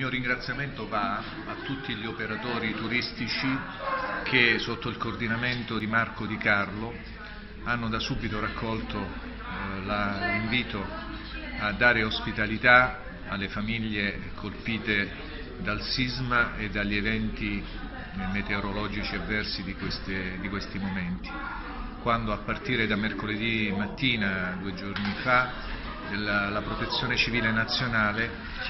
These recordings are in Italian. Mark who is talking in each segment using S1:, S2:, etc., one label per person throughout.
S1: mio ringraziamento va a tutti gli operatori turistici che sotto il coordinamento di Marco Di Carlo hanno da subito raccolto l'invito a dare ospitalità alle famiglie colpite dal sisma e dagli eventi meteorologici avversi di questi momenti, quando a partire da mercoledì mattina, 2 giorni fa, la Protezione Civile Nazionale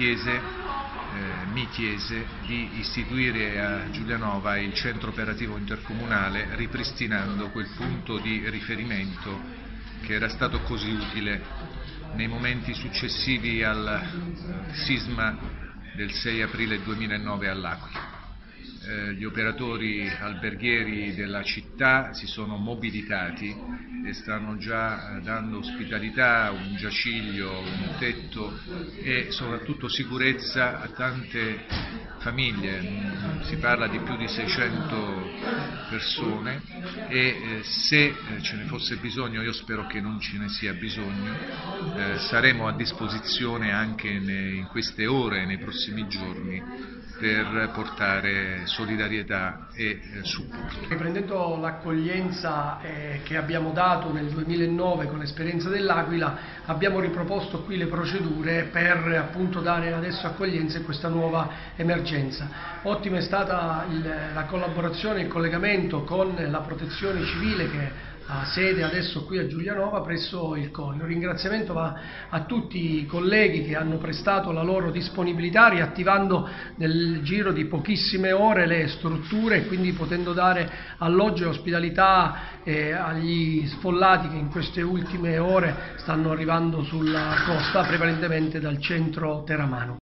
S1: mi chiese di istituire a Giulianova il centro operativo intercomunale, ripristinando quel punto di riferimento che era stato così utile nei momenti successivi al sisma del 6 aprile 2009 all'Aquila. Gli operatori alberghieri della città si sono mobilitati e stanno già dando ospitalità, un giaciglio, un tetto e soprattutto sicurezza a tante famiglie. Si parla di più di 600 persone e se ce ne fosse bisogno, io spero che non ce ne sia bisogno, saremo a disposizione anche in queste ore, nei prossimi giorni, per portare solidarietà e supporto.
S2: Riprendendo l'accoglienza che abbiamo dato nel 2009 con l'esperienza dell'Aquila, abbiamo riproposto qui le procedure per appunto dare adesso accoglienza in questa nuova emergenza. Ottima è stata la collaborazione, il collegamento con la Protezione Civile che ha sede adesso qui a Giulianova presso il CONI. Un ringraziamento va a tutti i colleghi che hanno prestato la loro disponibilità, riattivando nel giro di pochissime ore le strutture e quindi potendo dare alloggio e ospitalità agli sfollati che in queste ultime ore stanno arrivando sulla costa, prevalentemente dal centro teramano.